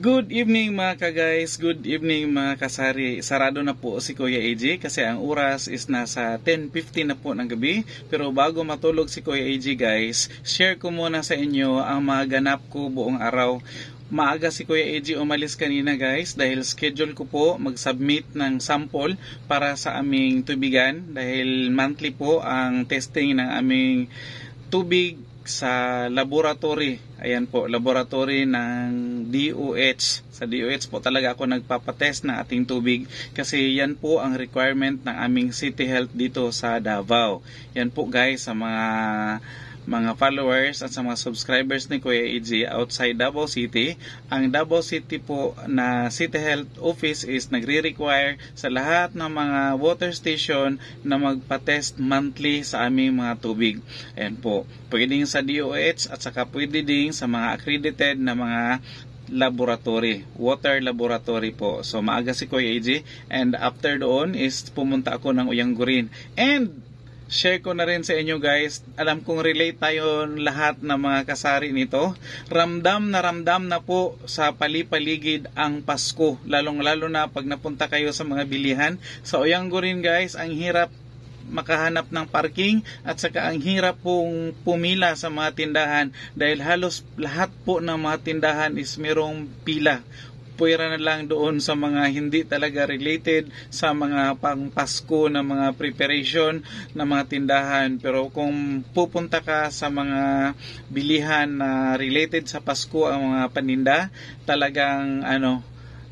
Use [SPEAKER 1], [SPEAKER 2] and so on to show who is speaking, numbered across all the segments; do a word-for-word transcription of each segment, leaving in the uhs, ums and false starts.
[SPEAKER 1] Good evening mga ka-guys, good evening mga kasari. Sarado na po si Kuya A J kasi ang oras is nasa ten fifty na po ng gabi. Pero bago matulog si Kuya A J guys, share ko muna sa inyo ang mga ganap ko buong araw. Maaga si Kuya A J umalis kanina guys dahil schedule ko po mag-submit ng sample para sa aming tubigan dahil monthly po ang testing ng aming tubig sa laboratory. Ayan po, laboratory ng D O H. Sa D O H po talaga ako nagpapatest ng ating tubig kasi yan po ang requirement ng aming City Health dito sa Davao. Yan po guys sa mga mga followers at sa mga subscribers ni Kuya A J outside Davao City. Ang Davao City po na City Health Office is nagre-require sa lahat ng mga water station na magpa-test monthly sa aming mga tubig. Ayan po, pwedeng sa D O H at saka pwede din sa mga accredited na mga laboratory, water laboratory po. So maaga si Kuya A J and after doon is pumunta ako ng Uyanggurin. And share ko na rin sa inyo guys, alam kong relate tayo lahat ng mga kasari nito. Ramdam na ramdam na po sa palipaligid ang Pasko, lalong lalo na pag napunta kayo sa mga bilihan. Sa Uyanggurin guys, ang hirap makahanap ng parking at saka ang hirap pong pumila sa mga tindahan dahil halos lahat po ng mga tindahan is merong pila. Puwera na lang doon sa mga hindi talaga related sa mga pang Pasko na mga preparation na mga tindahan. Pero kung pupunta ka sa mga bilihan na related sa Pasko ang mga paninda, talagang ano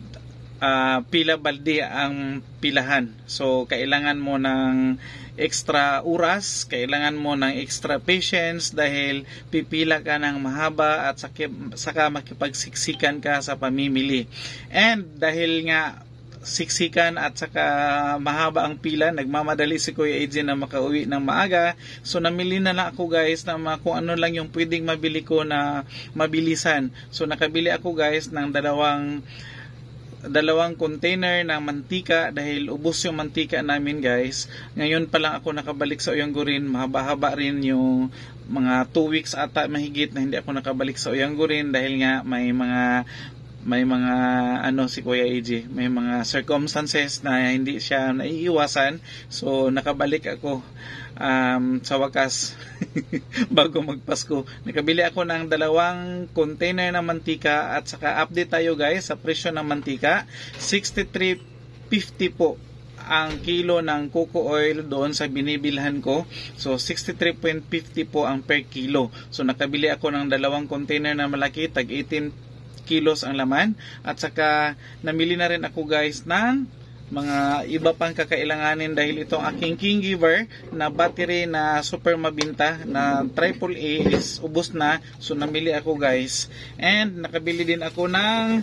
[SPEAKER 1] uh, pila balde ang pilahan. So kailangan mo ng extra oras, kailangan mo ng extra patience dahil pipila ka ng mahaba at saka, saka makipagsiksikan ka sa pamimili. And dahil nga siksikan at saka mahaba ang pila, nagmamadali si Kuya A J na makauwi ng maaga. So namili na lang ako guys na kung ano lang yung pwedeng mabili ko na mabilisan. So nakabili ako guys ng dalawang dalawang container ng mantika dahil ubos yung mantika namin guys. Ngayon pa lang ako nakabalik sa Uyanggurin, mahaba-haba rin yung mga two weeks ata mahigit na hindi ako nakabalik sa Uyanggurin dahil nga may mga may mga ano si Kuya A J, may mga circumstances na hindi siya naiiwasan. So nakabalik ako um, sa wakas bago magpasko. Nakabili ako ng dalawang container ng mantika at saka update tayo guys sa presyo ng mantika. sixty-three fifty po ang kilo ng coco oil doon sa binibilhan ko. So sixty-three fifty po ang per kilo. So nakabili ako ng dalawang container na malaki, tag eighteen kilos ang laman at saka namili na rin ako guys ng mga iba pang kakailanganin dahil itong aking King Giver na battery na super mabinta na triple A is ubos na. So namili ako guys and nakabili din ako ng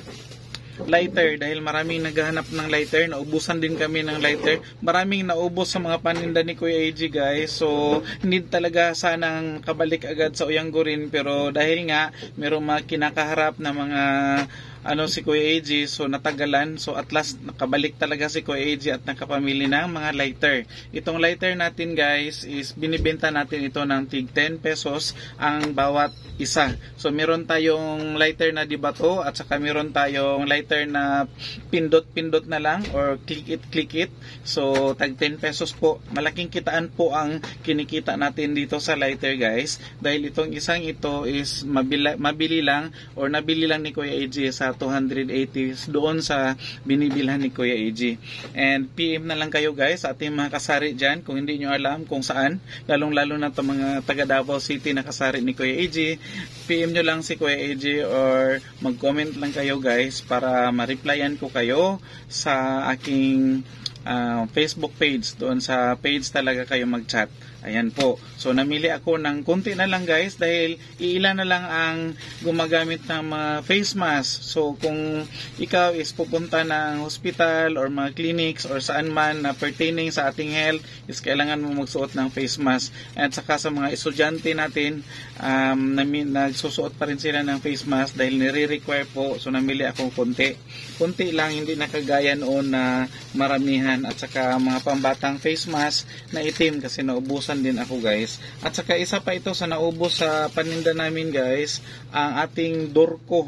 [SPEAKER 1] lighter dahil maraming naghahanap ng lighter. Naubusan din kami ng lighter. Maraming naubos sa mga paninda ni Kuya A J guys. So hindi talaga sanang kabalik agad sa Uyanggurin pero dahil nga merong mga kinakaharap na mga ano si Kuya A J, so natagalan. So at last nakabalik talaga si Kuya A J at nakapamili ng mga lighter. Itong lighter natin guys is binibenta natin ito ng tig ten pesos ang bawat isa. So meron tayong lighter na dibato at saka meron tayong lighter na pindot-pindot na lang or click it click it. So tag ten pesos po. Malaking kitaan po ang kinikita natin dito sa lighter guys dahil itong isang ito is mabili, mabili lang or nabili lang ni Kuya A J sa two hundred eighty doon sa binibilhan ni Kuya A J. And P M na lang kayo guys sa ating mga kasari dyan kung hindi nyo alam kung saan, lalong lalo na itong mga taga Davao City na kasari ni Kuya A J. P M nyo lang si Kuya A J or mag-comment lang kayo guys para ma-replyan ko kayo sa aking uh, Facebook page. Doon sa page talaga kayo mag-chat. Ayan po. So namili ako ng konti na lang guys dahil iilan na lang ang gumagamit ng mga face mask. So kung ikaw is pupunta ng hospital or mga clinics or saan man na pertaining sa ating health is kailangan mo magsuot ng face mask. At saka sa mga estudyante natin um, nagsusuot pa rin sila ng face mask dahil nire-require po. So namili ako konti. Konti lang, hindi nakagaya noon na maramihan. At saka mga pambatang face mask na itim kasi naubusan din ako guys. At saka isa pa ito sa naubos sa paninda namin guys, ang ating Dorco.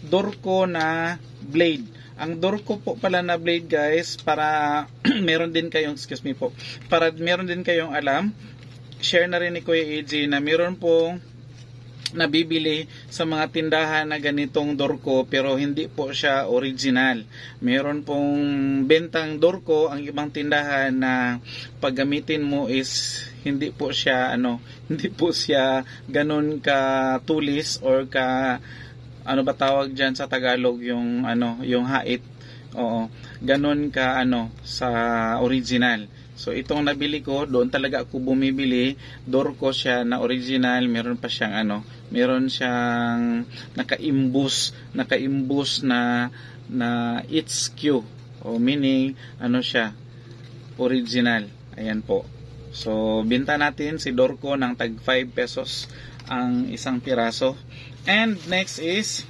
[SPEAKER 1] Dorco na blade. Ang Dorco po pala na blade guys, para meron din kayong, excuse me po, para meron din kayong alam, share na rin ni Kuya A J na meron pong nabibili sa mga tindahan na ganitong Dorco pero hindi po siya original. Meron pong bentang Dorco ang ibang tindahan na paggamitin mo is hindi po siya ano, hindi po siya ganun ka tulis or ka ano ba tawag diyan sa Tagalog, yung ano, yung hait. Oo, ganun ka ano sa original. So itong nabili ko, doon talaga ako bumibili. Dorco siya na original, meron pa siyang ano, meron siyang nakaimbus, nakaimbus na na H Q. O meaning ano siya, original. Ayan po. So binta natin si Dorco ng tag five pesos ang isang piraso. And next is,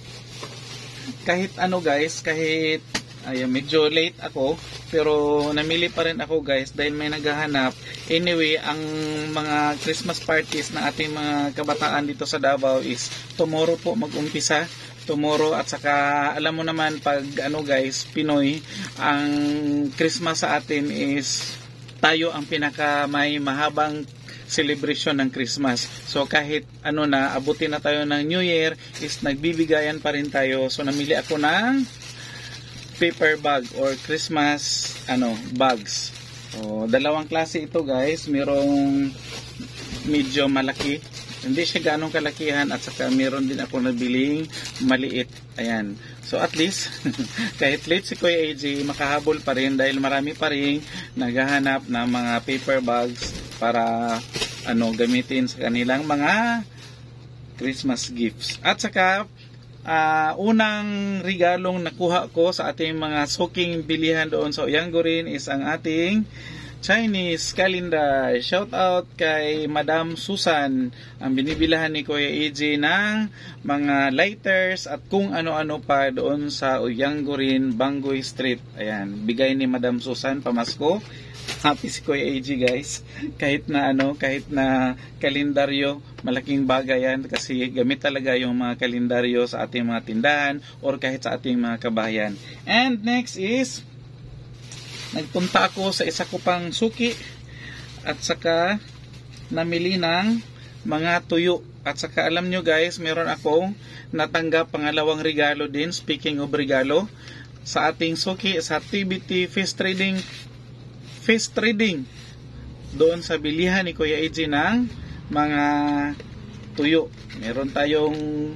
[SPEAKER 1] kahit ano guys, kahit ay, medyo late ako, pero namili pa rin ako guys dahil may naghahanap. Anyway, ang mga Christmas parties ng ating mga kabataan dito sa Davao is tomorrow po mag-umpisa. Tomorrow, at saka alam mo naman pag ano guys, Pinoy, ang Christmas sa atin is tayo ang pinaka may mahabang celebration ng Christmas. So kahit ano na, abutin na tayo ng New Year, is nagbibigayan pa rin tayo. So namili ako ng paper bag or Christmas ano bags. So dalawang klase ito guys, merong medyo malaki, hindi siya ganong kalakihan, at saka meron din ako nabiling maliit. Ayan. So at least kahit late si Kuya A J, makahabol pa rin dahil marami pa rin naghahanap ng mga paper bags para ano gamitin sa kanilang mga Christmas gifts. At saka uh, unang regalong nakuha ko sa ating mga suking bilihan doon sa Uyanggorin is ang ating Chinese calendar. Shout out kay Madam Susan, ang binibilahan ni Kuya A J ng mga lighters at kung ano-ano pa doon sa Uyanggorin, Bangoy Street. Ayan, bigay ni Madam Susan pamasko. Happy si Kuya A J guys. Kahit na ano, kahit na kalendaryo, malaking bagay yan kasi gamit talaga yung mga kalendaryo sa ating mga tindahan or kahit sa ating mga kabahayan. And next is, nagpunta ako sa isa ko pang suki at saka namili ng mga tuyo. At saka alam nyo guys, meron akong natanggap pangalawang regalo din. Speaking of regalo, sa ating suki sa T B T Fish Trading Fish Trading doon sa bilihan ni Kuya A J ng mga tuyo. Meron tayong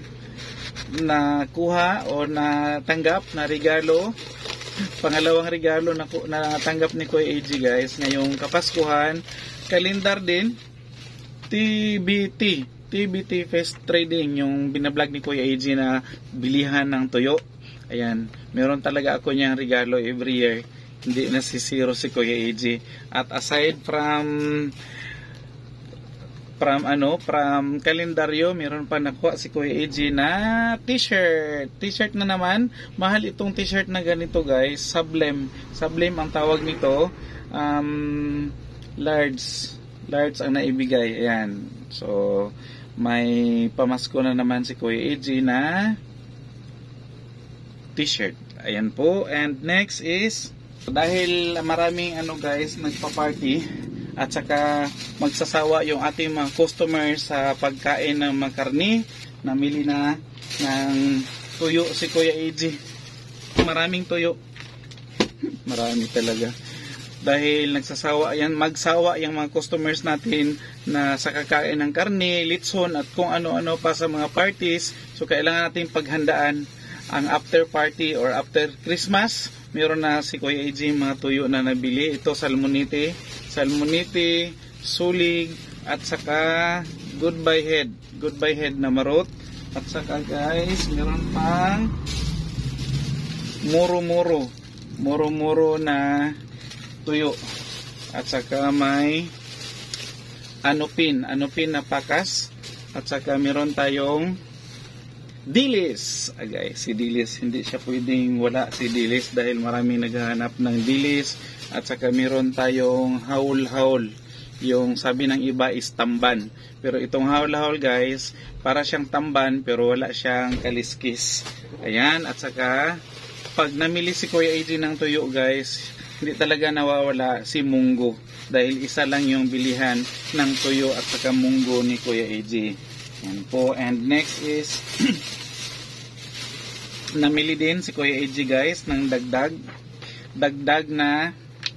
[SPEAKER 1] nakuha o natanggap na regalo. Pangalawang regalo na, na tanggap ni Kuya A J guys ngayong Kapaskuhan. Kalendar din, T B T T B T Fish Trading, yung binablog ni Kuya A J na bilihan ng tuyo. Ayan, meron talaga ako niyang regalo every year. Hindi nasisiro si Kuya A J. At aside from from ano, from kalendaryo, meron pa nakuha si Kuya A J na t-shirt. T-shirt na naman. Mahal itong t-shirt na ganito guys. Sublime. Sublime ang tawag nito. Um, large. Large ang naibigay. Ayan. So, may pamasko na naman si Kuya A J na t-shirt. Ayan po. And next is, dahil maraming ano guys, nagpa-party at saka magsasawa yung ating mga customers sa pagkain ng mga karni, namili na ng tuyo si Kuya A J. Maraming tuyo. Marami talaga. Dahil nagsasawa yan, magsawa yung mga customers natin na sa kakain ng karni, litson at kung ano-ano pa sa mga parties. So kailangan natin paghandaan ang after party or after Christmas. Meron na si Kuya A J mga tuyo na nabili. Ito salmonite, salmonite, sulig, at saka goodbye head. Goodbye head na marot. At saka guys, meron pang muro-muro. Muro-muro na tuyo. At saka may anupin. Anupin na pakas. At saka meron tayong dilis. Ah, guys, si dilis, hindi siya pwedeng wala si dilis dahil maraming naghahanap ng dilis. At saka meron tayong haul-haul. Yung sabi ng iba is tamban. Pero itong haul-haul guys, para siyang tamban pero wala siyang kaliskis. Ayan, at saka pag namili si Kuya A J ng tuyo guys, hindi talaga nawawala si munggo. Dahil isa lang yung bilihan ng tuyo at saka munggo ni Kuya A J. Yan po. And next is namili din si Kuya A J guys ng dagdag. Dagdag na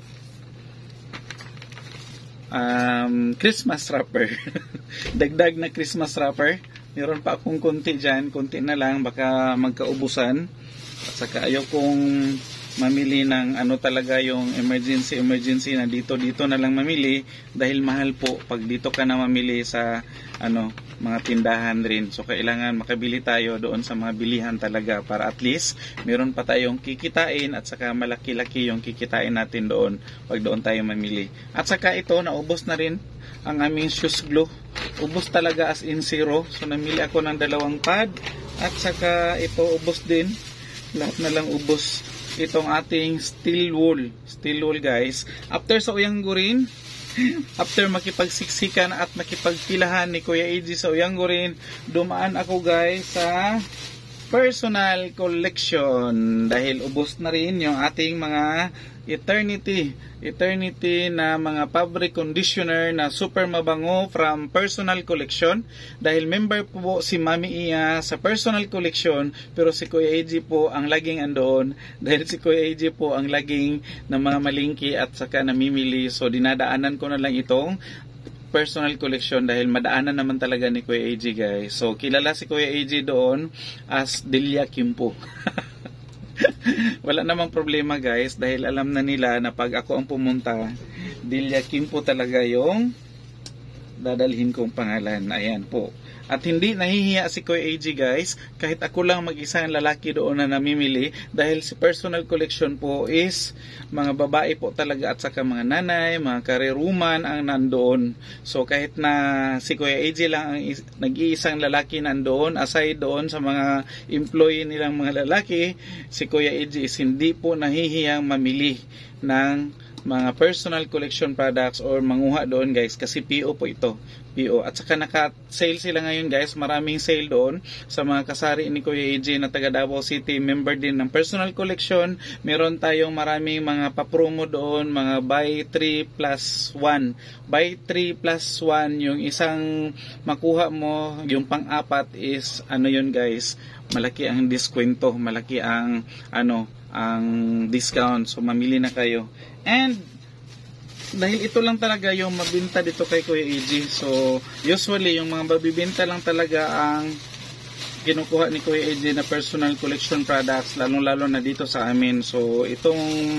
[SPEAKER 1] um, Christmas wrapper. Dagdag na Christmas wrapper. Meron pa akong konti dyan. Konti na lang. Baka magkaubusan. At saka ayaw kong mamili ng ano talaga yung emergency emergency na dito dito na lang mamili dahil mahal po pag dito ka na mamili sa ano mga tindahan rin. So kailangan makabili tayo doon sa mga bilihan talaga para at least meron pa tayong kikitain at saka malaki-laki yung kikitain natin doon pag doon tayo mamili. At saka ito naubos na rin ang aming shoes glue. Ubos talaga as in zero. So namili ako ng dalawang pad at saka ito ubos din. Lahat na lang ubos. Itong ating steel wool. Steel wool guys. After sa Uyanggurin, after makipagsiksikan at makipagpilahan ni Kuya A J sa Uyanggurin, dumaan ako guys sa personal collection. Dahil ubos na rin yung ating mga Eternity. Eternity na mga fabric conditioner na super mabango from personal collection. Dahil member po si Mami Iya sa personal collection, pero si Kuya A J po ang laging andoon. Dahil si Kuya A J po ang laging na mga malingki at saka namimili. So dinadaanan ko na lang itong personal collection dahil madaanan naman talaga ni Kuya A J guys. So kilala si Kuya A J doon as Delia Kimpo. Wala namang problema guys dahil alam na nila na pag ako ang pumunta, Delia Kimpo talaga yung dadalhin kong pangalan. Ayan po. At hindi nahihiya si Kuya A J guys, kahit ako lang mag-isa ang lalaki doon na namimili dahil si personal collection po is mga babae po talaga at saka mga nanay, mga kareruman ang nandoon. So kahit na si Kuya A J lang ang nag-iisang lalaki nandoon, aside doon sa mga employee nilang mga lalaki, si Kuya A J is hindi po nahihiyang mamili ng mga personal collection products or manguha doon guys kasi P O po ito. P O. At saka naka-sale sila ngayon guys. Maraming sale doon sa mga kasari ni Kuya A J na taga Davao City. Member din ng personal collection. Meron tayong maraming mga papromo doon. Mga buy three plus one. Buy three plus one. Yung isang makuha mo, yung pang-apat is ano yun guys. Malaki ang diskwento. Malaki ang ano ang discount. So mamili na kayo. And dahil ito lang talaga yung mabinta dito kay Kuya A J. So usually yung mga mabibinta lang talaga ang kinukuha ni Kuya A J na personal collection products, lalong lalo na dito sa amin. So itong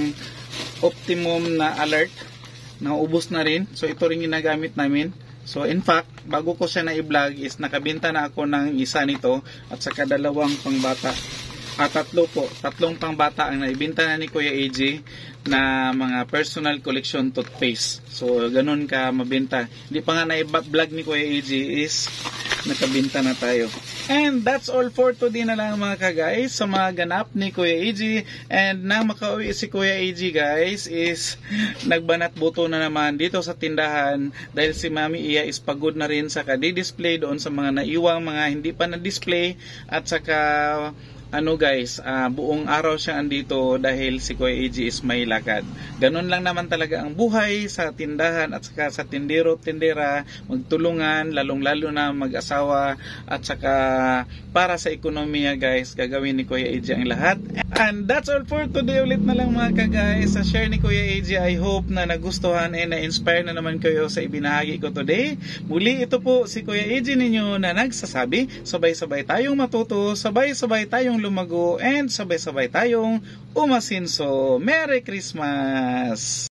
[SPEAKER 1] Optimum na alert naubos na rin. So ito rin ginagamit namin. So in fact, bago ko siya na i-vlog is nakabinta na ako ng isa nito at saka dalawang pangbata. At tatlo po, tatlong pangbata ang naibinta na ni Kuya A J na mga personal collection toothpaste. So ganun ka mabenta. Hindi pa nga na-vlog ni Kuya A J is nakabinta na tayo. And that's all for today na lang mga ka-guys sa mga ganap ni Kuya A J. And nang makauwi si Kuya A J guys is nagbanat buto na naman dito sa tindahan dahil si Mami Iya is pagod na rin sa kadi-display doon sa mga naiwang mga hindi pa na-display at saka ano guys, uh, buong araw siya andito dahil si Kuya A J is may lakad. Ganun lang naman talaga ang buhay sa tindahan at saka sa tindero, tindera, magtulungan, lalong-lalo na mag-asawa at saka para sa ekonomiya guys, gagawin ni Kuya A J ang lahat. And that's all for today ulit na lang mga ka-guys. Sa share ni Kuya A J, I hope na nagustuhan and na-inspire na naman kayo sa ibinahagi ko today. Muli ito po si Kuya A J ninyo na nagsasabi, sabay-sabay tayong matuto, sabay-sabay tayong lumago, and sabay-sabay tayong umasinso. Merry Christmas!